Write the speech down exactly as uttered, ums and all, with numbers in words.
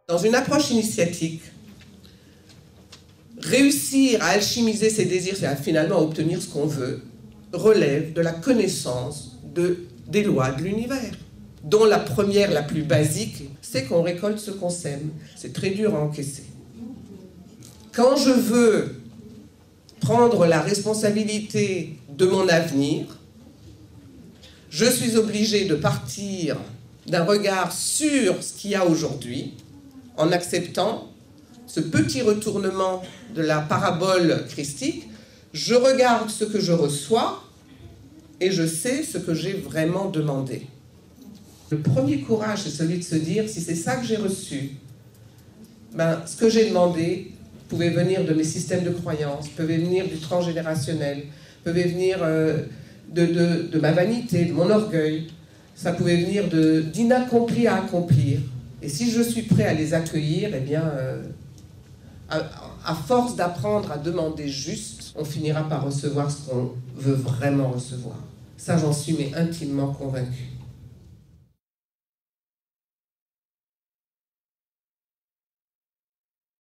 Dans une approche initiatique, réussir à alchimiser ses désirs, c'est à finalement obtenir ce qu'on veut, relève de la connaissance de, des lois de l'univers, dont la première, la plus basique, c'est qu'on récolte ce qu'on sème. C'est très dur à encaisser. Quand je veux prendre la responsabilité de mon avenir, je suis obligé de partir d'un regard sur ce qu'il y a aujourd'hui, en acceptant ce petit retournement de la parabole christique. Je regarde ce que je reçois et je sais ce que j'ai vraiment demandé. Le premier courage, c'est celui de se dire, si c'est ça que j'ai reçu, ben, ce que j'ai demandé pouvait venir de mes systèmes de croyances, pouvait venir du transgénérationnel, pouvait venir euh, de, de, de ma vanité, de mon orgueil, ça pouvait venir d'inaccompli à accomplir. Et si je suis prêt à les accueillir, eh bien, euh, à, à force d'apprendre à demander juste, on finira par recevoir ce qu'on veut vraiment recevoir. Ça, j'en suis mais intimement convaincue.